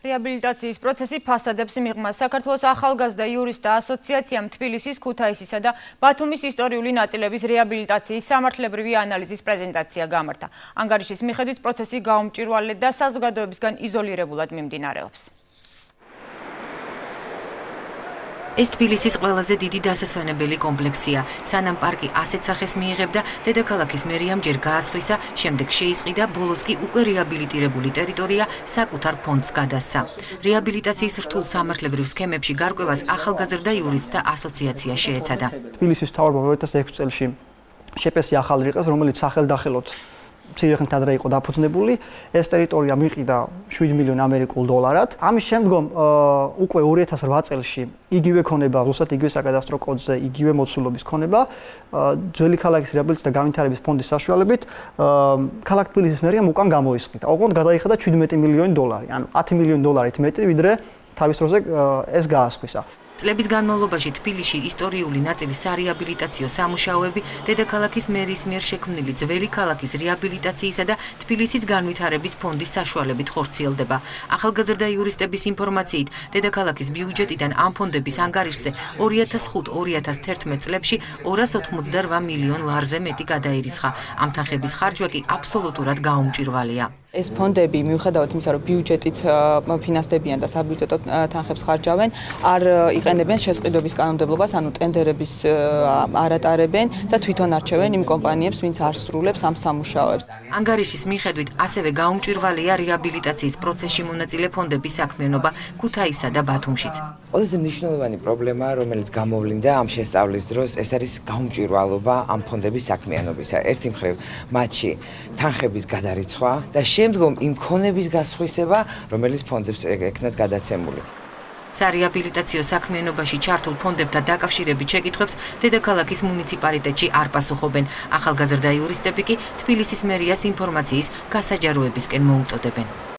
რეაბილიტაციის პროცესი ფასადებს მიღმა საქართველოს ახალგაზრდა იურისტთა ასოციაციამ თბილისის, ქუთაისისა და ბათუმის ისტორიული ნაწილების რეაბილიტაციის სამართლებრივი ანალიზის პრეზენტაცია გამართა. ანგარიშის მიხედვით პროცესი გაუმჭირვალედ და საზოგადოებისგან იზოლირებულად მიმდინარეობს. ეს თბილისის ყველაზე დიდი დასასვენებელი კომპლექსია. სანამ პარკი ასეთ სახეს მიიღებდა, დედაქალაქის მერიამ ჯერ გაასხვისა, შემდეგ შეისყიდა, ბოლოს კი უკვე რეაბილიტირებული ტერიტორია საკუთარ ფონდს გადასცა. რეაბილიტაციის რთულ სამართლებრივ სქემებში გარკვევას ახალგაზრდა იურისტთა ასოციაცია შეეცადა. თბილისის მთავრობამ 2006 წელს შეპესი ახალი რიყეს, რომელიც სახელდახელოდ ცირეხნით ადრე იყო დაფუძნებული. ეს ტერიტორია მიყიდა 7 მილიონ ამერიკულ დოლარად. ამის შემდგომ უკვე 2008 წელს იგივე ქონება, ზუსტად იგივე საკადასტრო კოდზე, იგივე მოცულობის ქონება, ძველი ქალაქის რეაბილიტაციის და განვითარების ფონდის საშუალებით ქალაქ თბილისის მერიამ უკან გამოისყიდა. ოღონდ გადაიხადა 17 მილიონი დოლარი, ანუ 10 მილიონი დოლარით მეტი, ვიდრე თავის დროზე ეს გაასხვისა. წლების განმავლობაში თბილისში ისტორიული ნაწილის სარეაბილიტაციო სამუშაოები დედაქალაქის მერის მიერ შექმნილი ძველი ქალაქის რეაბილიტაციისა და თბილისის განვითარების ფონდის საშუალებით ხორციელდება. ახალგაზრდა იურისტების ინფორმაციით, დედაქალაქის ბიუჯეტიდან ამ ფონდების ანგარიშზე 2005-2011 წლებში 288 მილიონ ლარზე მეტი გადაირიცხა. ამ თანხების ხარჯვა კი აბსოლუტურად გაუმჭირვალეა. ეს ფონდები მიუხედავად იმისა, რომ ბიუჯეტით ფინანსდებიან და საბიუჯეტო თანხებს ხარჯავენ, არ იყენებენ შესყიდვების კანონმდებლობას, ანუ ტენდერების არ ატარებენ და თვითონ არჩევენ იმ კომპანიებს, ვინც არ სრულებს ამ სამუშაოებს. ანგარიშის მიხედვით ასევე გაუმჭირვალეა რეაბილიტაციის პროცესში მონაწილე ფონდების საქმიანობა ქუთაისსა და ბათუმშიც. ყველაზე მნიშვნელოვანი პრობლემა, რომელიც გამოვლინდა ამ შესწავლის დროს, ეს არის გაუმჭირვალობა ამ ფონდების საქმიანობისა. ერთი მხრივ, მათში თანხების გადარიცხვა და შემდგომ იმ ქონების გასხვისება, რომელიც ფონდებს ექნათ გადაცემული. სარეაბილიტაციო საქმიანობაში ჩართულ ფონდებთან დაკავშირებით შეკითხვებს დედაქალაქის მუნიციპალიტეტში არ პასუხობენ. ახალგაზრდა იურისტები კი თბილისის მერიას ინფორმაციის გასაჯაროებისკენ მოუწოდებენ.